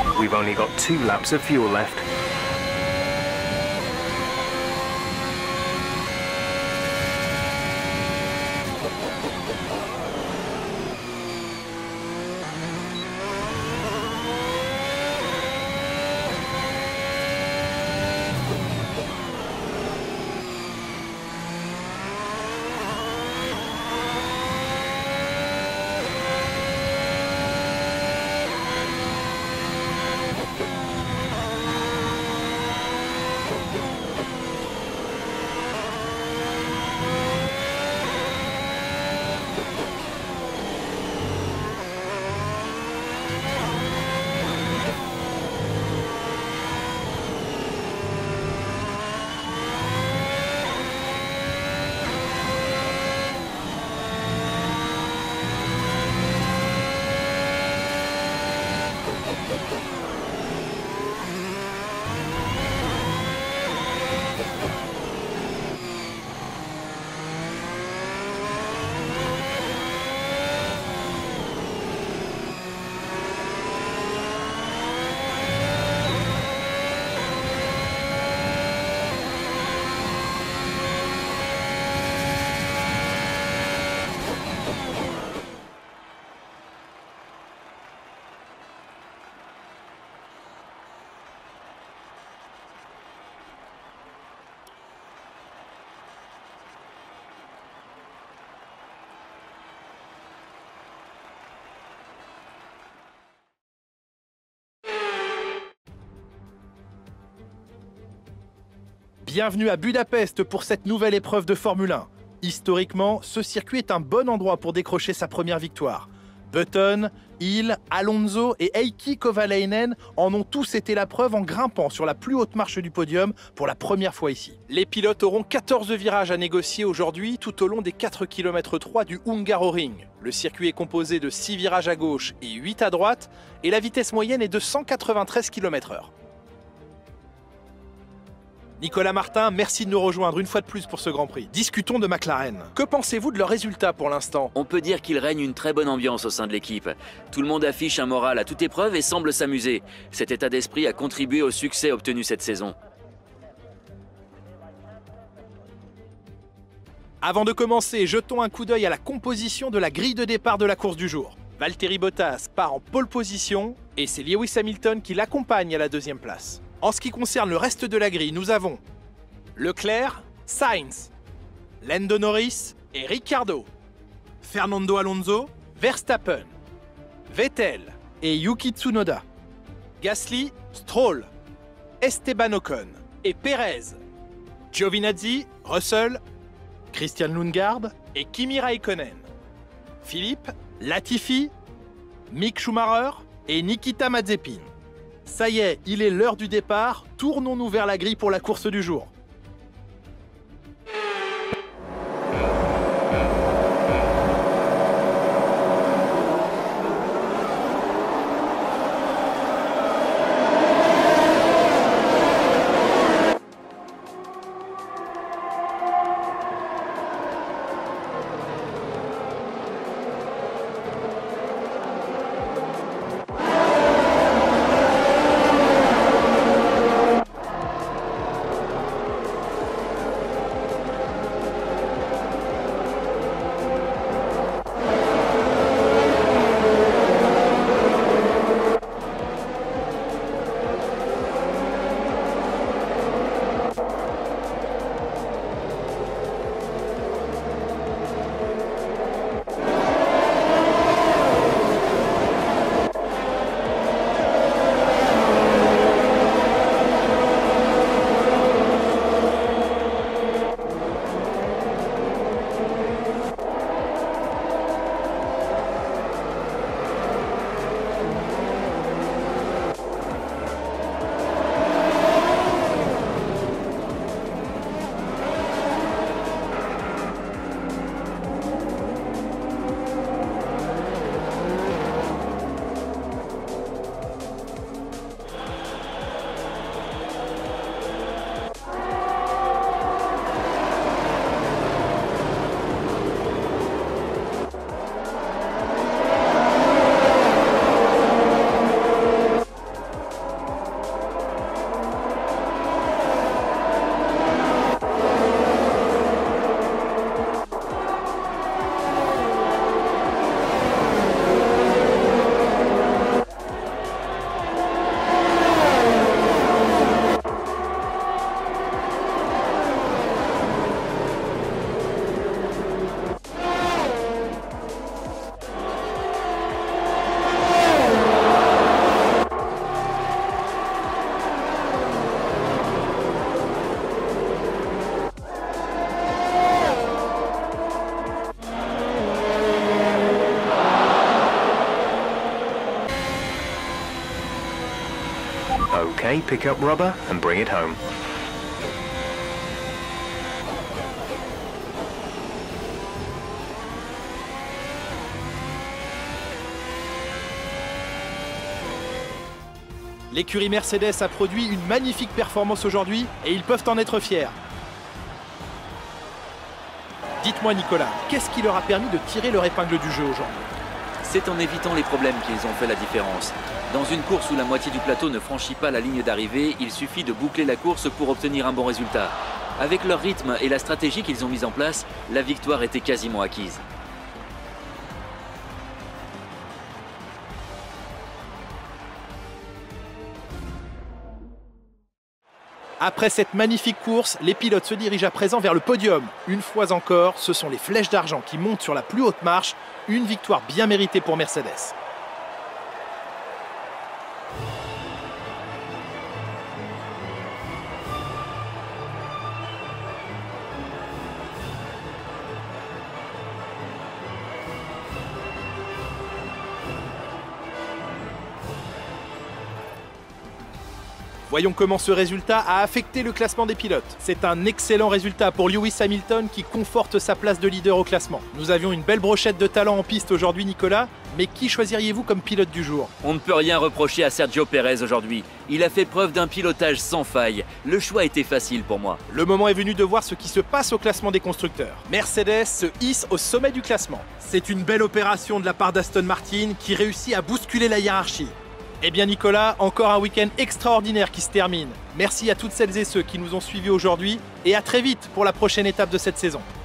We've only got 2 laps of fuel left. Bienvenue à Budapest pour cette nouvelle épreuve de Formule 1. Historiquement, ce circuit est un bon endroit pour décrocher sa première victoire. Button, Hill, Alonso et Heikki Kovalainen en ont tous été la preuve en grimpant sur la plus haute marche du podium pour la première fois ici. Les pilotes auront 14 virages à négocier aujourd'hui tout au long des 4 km 3 du Hungaroring. Le circuit est composé de 6 virages à gauche et 8 à droite et la vitesse moyenne est de 193 km/h. Nicolas Martin, merci de nous rejoindre une fois de plus pour ce Grand Prix. Discutons de McLaren. Que pensez-vous de leurs résultats pour l'instant? On peut dire qu'il règne une très bonne ambiance au sein de l'équipe. Tout le monde affiche un moral à toute épreuve et semble s'amuser. Cet état d'esprit a contribué au succès obtenu cette saison. Avant de commencer, jetons un coup d'œil à la composition de la grille de départ de la course du jour. Valtteri Bottas part en pole position et c'est Lewis Hamilton qui l'accompagne à la deuxième place. En ce qui concerne le reste de la grille, nous avons Leclerc, Sainz, Lando Norris et Ricciardo, Fernando Alonso, Verstappen, Vettel et Yuki Tsunoda, Gasly, Stroll, Esteban Ocon et Perez, Giovinazzi, Russell, Christian Lundgaard et Kimi Raikkonen, Philippe, Latifi, Mick Schumacher et Nikita Mazepin. Ça y est, il est l'heure du départ, tournons-nous vers la grille pour la course du jour. Okay, pick up rubber and bring it home. L'écurie Mercedes a produit une magnifique performance aujourd'hui et ils peuvent en être fiers. Dites-moi Nicolas, qu'est-ce qui leur a permis de tirer leur épingle du jeu aujourd'hui? C'est en évitant les problèmes qu'ils ont fait la différence. Dans une course où la moitié du plateau ne franchit pas la ligne d'arrivée, il suffit de boucler la course pour obtenir un bon résultat. Avec leur rythme et la stratégie qu'ils ont mise en place, la victoire était quasiment acquise. Après cette magnifique course, les pilotes se dirigent à présent vers le podium. Une fois encore, ce sont les flèches d'argent qui montent sur la plus haute marche. Une victoire bien méritée pour Mercedes. Voyons comment ce résultat a affecté le classement des pilotes. C'est un excellent résultat pour Lewis Hamilton qui conforte sa place de leader au classement. Nous avions une belle brochette de talent en piste aujourd'hui Nicolas, mais qui choisiriez-vous comme pilote du jour? On ne peut rien reprocher à Sergio Pérez aujourd'hui. Il a fait preuve d'un pilotage sans faille. Le choix était facile pour moi. Le moment est venu de voir ce qui se passe au classement des constructeurs. Mercedes se hisse au sommet du classement. C'est une belle opération de la part d'Aston Martin qui réussit à bousculer la hiérarchie. Eh bien Nicolas, encore un week-end extraordinaire qui se termine. Merci à toutes celles et ceux qui nous ont suivis aujourd'hui et à très vite pour la prochaine étape de cette saison.